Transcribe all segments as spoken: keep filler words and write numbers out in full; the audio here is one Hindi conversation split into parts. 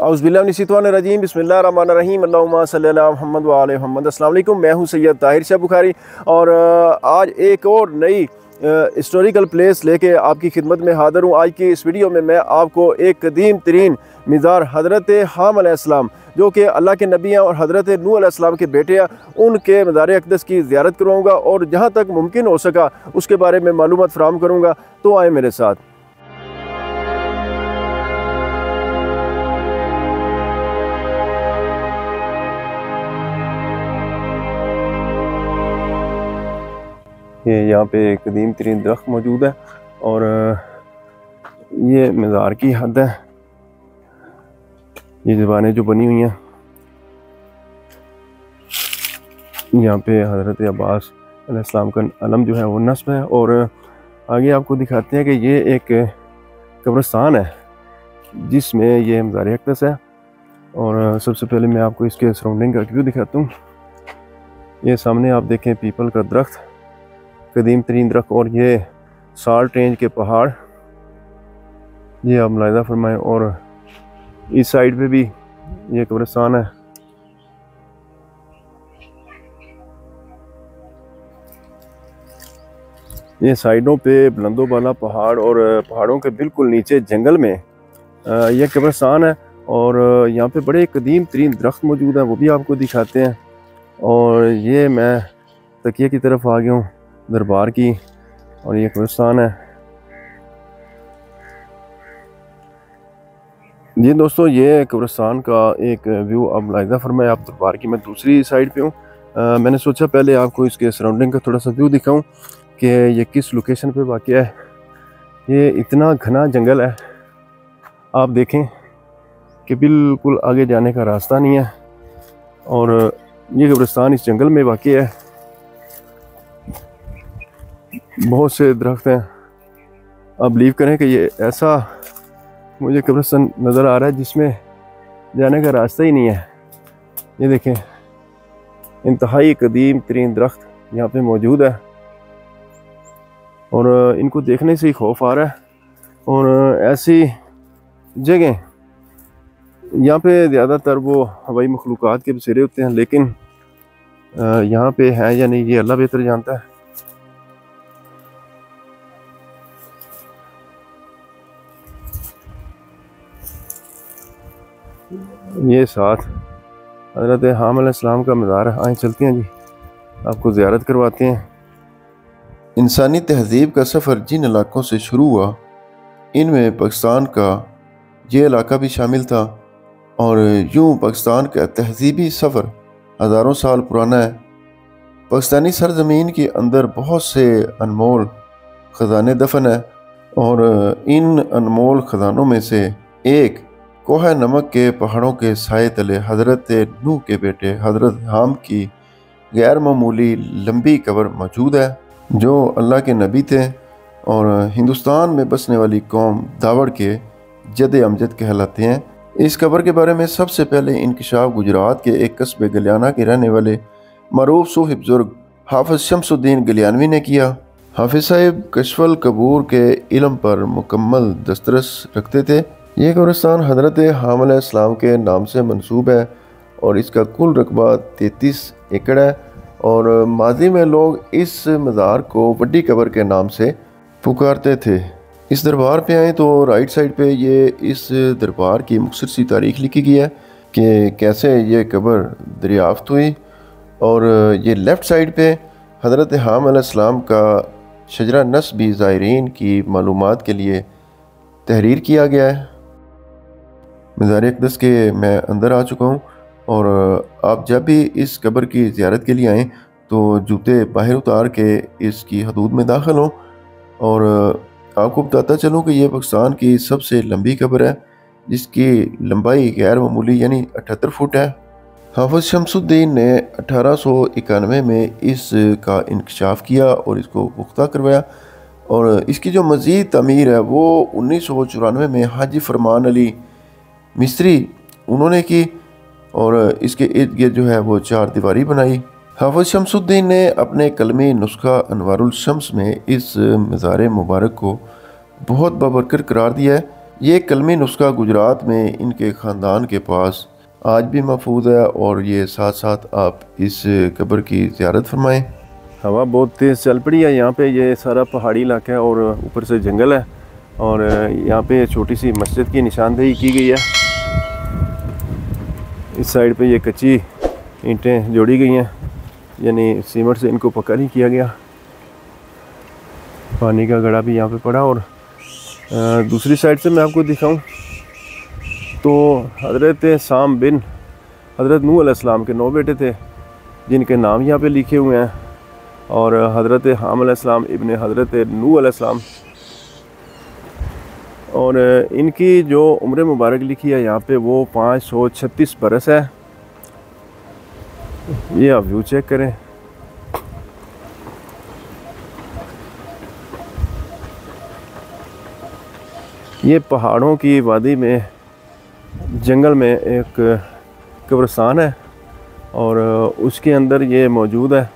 औज़ुबिल्लाहिमिनश्शैतानिर्रजीम बिस्मिल्लाहिर्रहमानिर्रहीम अल्लाहुम्मा सल्ली अला मुहम्मद व आले मुहम्मद। अस्सलाम वालेकुम, मैं हूं सैयद ताहिर शाह बुखारी और आज एक और नई हिस्टोरिकल प्लेस लेके आपकी खिदमत में हाज़िर हूँ। आज की इस वीडियो में मैं आपको एक कदीम तरीन मज़ार हज़रत हाम अलैहिस्सलाम, जो कि अल्लाह के नबी हैं और हज़रत नूह अलैहिस्सलाम के बेटे हैं, उनके मज़ार अक़दस की ज़ियारत करवाऊँगा और जहाँ तक मुमकिन हो सका उसके बारे में मालूमात फ़राहम करूँगा। तो आए मेरे साथ। ये यहाँ पे एक कदीम तरीन दरख्त मौजूद है और ये मज़ार की हद है। ये ज़बानें जो बनी हुई हैं, यहाँ पे हज़रत अब्बास अलैहिस्सलाम का अलम जो है वो नस्ब है। और आगे आपको दिखाते हैं कि ये एक कब्रिस्तान है जिसमें ये मज़ार अक़दस है। और सबसे पहले मैं आपको इसके सराउंडिंग का व्यू दिखाता हूँ। ये सामने आप देखें पीपल का दरख्त, कदीम तरीन दरख्त, और ये साल्ट रेंज के पहाड़, ये आप मुलाहिज़ा फरमाएं। और इस साइड पे भी ये कब्रिस्तान है। ये साइडों पे बुलंदो बाला पहाड़ और पहाड़ों के बिल्कुल नीचे जंगल में ये कब्रिस्तान है। और यहाँ पे बड़े कदीम तरीन दरख्त मौजूद हैं, वो भी आपको दिखाते हैं। और ये मैं तकिए की तरफ आ गया हूँ दरबार की, और ये कब्रिस्तान है। जी दोस्तों, ये कब्रिस्तान का एक व्यू अब मुलाहिज़ा फरमाएं। आप दरबार की मैं दूसरी साइड पे हूँ। मैंने सोचा पहले आपको इसके सराउंडिंग का थोड़ा सा व्यू दिखाऊं कि ये किस लोकेशन पे वाक़या है। ये इतना घना जंगल है, आप देखें कि बिल्कुल आगे जाने का रास्ता नहीं है। और ये कब्रिस्तान इस जंगल में वाक़या है। बहुत से दरख्त हैं। आप बिलीव करें कि ये ऐसा मुझे कब्रिस्तान नज़र आ रहा है जिसमें जाने का रास्ता ही नहीं है। ये देखें, इंतहाई कदीम तरीन दरख्त यहाँ पे मौजूद है और इनको देखने से ही खौफ आ रहा है। और ऐसी जगह यहाँ पे ज़्यादातर वो हवाई मखलूक़ात के बसेरे होते हैं, लेकिन यहाँ पे है या नहीं ये अल्लाह बेहतर जानता है। ये साथ हज़रत हाम अलैहिस्सलाम का मज़ार है। आए चलते हैं जी, आपको ज़ियारत करवाते हैं। इंसानी तहज़ीब का सफ़र जिन इलाकों से शुरू हुआ, इनमें पाकिस्तान का ये इलाका भी शामिल था। और यूँ पाकिस्तान का तहज़ीबी सफ़र हज़ारों साल पुराना है। पाकिस्तानी सरज़मीन के अंदर बहुत से अनमोल ख़जाने दफन है और इन अनमोल ख़जानों में से एक कोह नमक के पहाड़ों के साए तले हज़रत नूह के बेटे हज़रत हाम की गैर मामूली लंबी कब्र मौजूद है, जो अल्लाह के नबी थे और हिंदुस्तान में बसने वाली कौम दावड़ के जद अमजद कहलाते हैं। इस कब्र के बारे में सबसे पहले इंकशाफ गुजरात के एक कस्बे गलियाना के रहने वाले मरूफ सूफी बुजुर्ग हाफिज शमसुद्दीन गलियानवी ने किया। हाफिज साहिब कशफल कबूर के इल्म पर मुकम्मल दस्तरस रखते थे। ये कब्रिस्तान हज़रत हाम अलैहिस्सलाम के नाम से मंसूब है और इसका कुल रकबा तैंतीस एकड़ है। और माजी में लोग इस मज़ार को वड्डी कब्र के नाम से पुकारते थे। इस दरबार पे आए तो राइट साइड पे ये इस दरबार की मुख्तसर सी तारीख लिखी गई है कि कैसे ये कब्र दरियाफ्त हुई। और ये लेफ़्ट साइड पे हज़रत हाम अलैहिस्सलाम का शजरा नस्ब भी ज़ायरीन की मालूमात के लिए तहरीर किया गया है। मज़ार अक़दस के मैं अंदर आ चुका हूँ और आप जब भी इस कब्र की ज़ियारत के लिए आएँ तो जूते बाहर उतार के इसकी हदूद में दाखिल हों। और आपको बताता चलूँ कि ये पाकिस्तान की सबसे लंबी कब्र है, जिसकी लंबाई गैर मामूली यानी अठहत्तर फुट है। हाफिज शमसुद्दीन ने अठारह सौ इक्यानवे में इसका इंकशाफ किया और इसको पुख्ता करवाया। और इसकी जो मज़ीद तमीर है वो उन्नीस सौ चौरानवे में हाजी फरमान अली मिस्री उन्होंने की और इसके इर्द गिर्द जो है वो चार दीवारी बनाई। हाफिज शमसुद्दीन ने अपने कलमी नुस्खा अनवारुल शम्स में इस मज़ार मुबारक को बहुत बाबरकत करार दिया है ये कलमी नुस्खा गुजरात में इनके ख़ानदान के पास आज भी महफूज है और ये साथ साथ आप इस कब्र की ज़ियारत फरमाएं। हवा बहुत तेज़ चल पड़ी है यहाँ पे। ये सारा पहाड़ी इलाका है और ऊपर से जंगल है और यहाँ पे छोटी सी मस्जिद की निशानदेही की गई है। इस साइड पे ये कच्ची ईंटें जोड़ी गई हैं, यानी सीमेंट से इनको पक्का नहीं किया गया। पानी का गड़ा भी यहाँ पे पड़ा। और दूसरी साइड से मैं आपको दिखाऊं तो हज़रत साम बिन हज़रत नूह अलैहिस्सलाम के नौ बेटे थे जिनके नाम यहाँ पे लिखे हुए हैं, और हज़रत हाम अलैहिस्सलाम इब्ने हज़रत नूह अलैहिस्सलाम, और इनकी जो उम्र मुबारक लिखी है यहाँ पे वो पाँच सौ छत्तीस बरस है। ये आप व्यू चेक करें। ये पहाड़ों की वादी में जंगल में एक कब्रिस्तान है और उसके अंदर ये मौजूद है।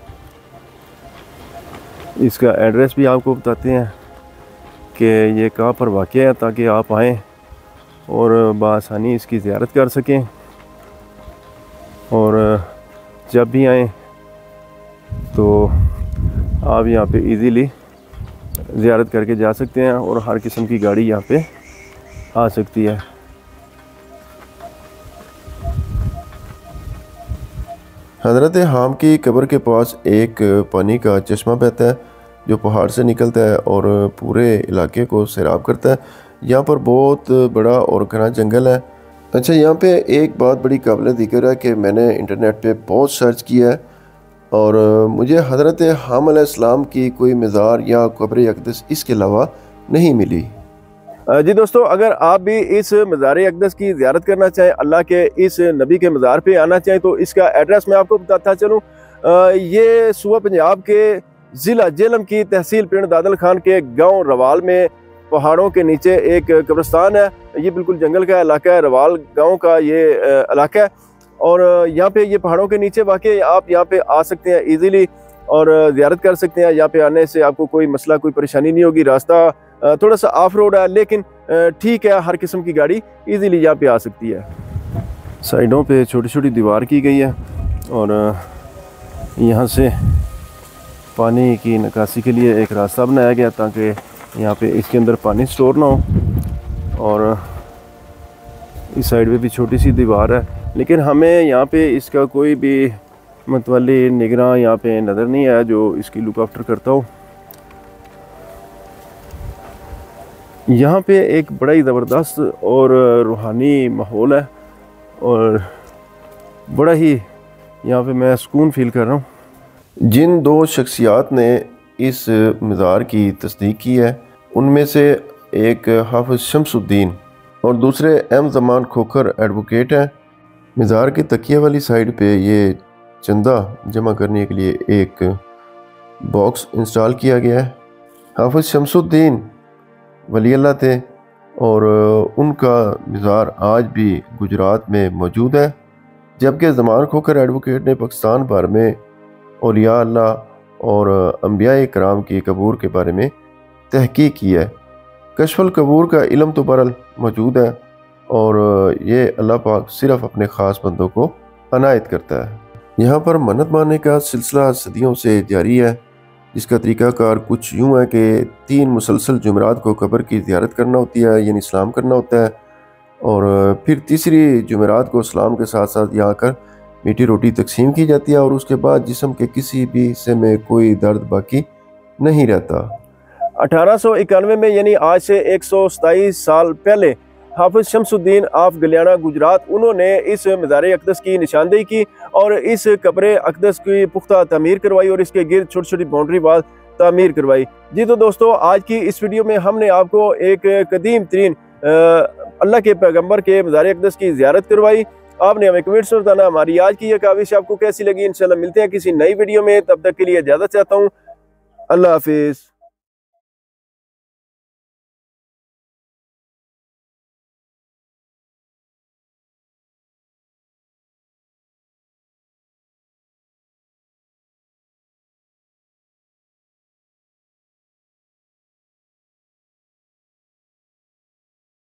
इसका एड्रेस भी आपको बताते हैं कि ये कहाँ पर वाक़ है, ताकि आप आएँ और बआसानी इसकी ज़ियारत कर सकें। और जब भी आएँ तो आप यहाँ पे इजीली ज़ियारत करके जा सकते हैं और हर किस्म की गाड़ी यहाँ पे आ सकती है। हज़रत हाम की कब्र के पास एक पानी का चश्मा बहता है जो पहाड़ से निकलता है और पूरे इलाके को सैराब करता है। यहाँ पर बहुत बड़ा और घना जंगल है। अच्छा, यहाँ पे एक बात बड़ी काबिल ज़िक्र है कि मैंने इंटरनेट पे बहुत सर्च किया है और मुझे हज़रत हाम अलैहिस्सलाम की कोई मज़ार या कब्र अक़दस इसके अलावा नहीं मिली। जी दोस्तों, अगर आप भी इस मज़ार अक़दस की ज़ियारत करना चाहें, अल्लाह के इस नबी के मज़ार पे आना चाहें, तो इसका एड्रेस मैं आपको बताता चलूँ। ये सूबा पंजाब के ज़िला जेहलम की तहसील पिंड दादल खान के गांव रवाल में पहाड़ों के नीचे एक कब्रिस्तान है। ये बिल्कुल जंगल का इलाका है, रवाल गांव का ये इलाका है और यहाँ पे ये पहाड़ों के नीचे वाक़ई आप यहाँ पे आ सकते हैं इजीली और ज़ियारत कर सकते हैं। यहाँ पे आने से आपको कोई मसला, कोई परेशानी नहीं होगी। रास्ता थोड़ा सा ऑफ रोड है लेकिन ठीक है, हर किस्म की गाड़ी इजीली यहाँ पे आ सकती है। साइडों पे छोटी छोटी दीवार की गई है और यहाँ से पानी की निकासी के लिए एक रास्ता बनाया गया ताकि यहाँ पे इसके अंदर पानी स्टोर ना हो। और इस साइड पे भी छोटी सी दीवार है, लेकिन हमें यहाँ पे इसका कोई भी मतवाली निगरान यहाँ पे नज़र नहीं आया जो इसकी लुक आफ्टर करता हो। यहाँ पे एक बड़ा ही ज़बरदस्त और रूहानी माहौल है और बड़ा ही यहाँ पे मैं सुकून फील कर रहा हूँ। जिन दो शख्सियात ने इस मज़ार की तस्दीक की है उनमें से एक हाफिज़ शमसुद्दीन और दूसरे एम ज़मान खोखर एडवोकेट हैं। मज़ार के तकिया वाली साइड पे ये चंदा जमा करने के लिए एक बॉक्स इंस्टॉल किया गया है। हाफिज़ शमसुद्दीन वली अल्लाह थे और उनका मज़ार आज भी गुजरात में मौजूद है, जबकि ज़मान खोखर एडवोकेट ने पाकिस्तान भर में औलिया अल्लाह और अंबिया कराम की कबूर के बारे में तहकीक की है। कश्फुल कबूर का इल्म तो बरल मौजूद है और ये अल्लाह पाक सिर्फ अपने ख़ास बंदों को अनायत करता है। यहाँ पर मन्नत मानने का सिलसिला सदियों से जारी है, जिसका तरीक़ाकार कुछ यूँ है कि तीन मुसलसल जुमेरात को कब्र की ज़ियारत करना होती है, यानी सलाम करना होता है, और फिर तीसरी जुमेरात को सलाम के साथ साथ यहाँ आकर मीठी रोटी तकसीम की जाती है और उसके बाद जिस्म के किसी भी हिस्से में कोई दर्द बाकी नहीं रहता। अठारह सौ इक्यानवे में यानी आज से एक सौ सताईस साल पहले हाफिज़ शमसुद्दीन ऑफ गलियाना गुजरात, उन्होंने इस मज़ार अक़दस की निशानदेही की और इस कब्र अक़दस की पुख्ता तमीर करवाई और इसके गिर्द छोटी छोटी बाउंड्री वाल तामीर करवाई। जी तो दोस्तों, आज की इस वीडियो में हमने आपको एक कदीम तरीन अल्लाह के पैगम्बर के मज़ार अक़दस की ज़ियारत करवाई। आपने हमें कमेंट्स में बताना हमारी आज की यह काविश आपको कैसी लगी। इंशाल्लाह मिलते हैं किसी नई वीडियो में, तब तक के लिए इजाज़त चाहता हूँ। अल्लाह हाफिज़।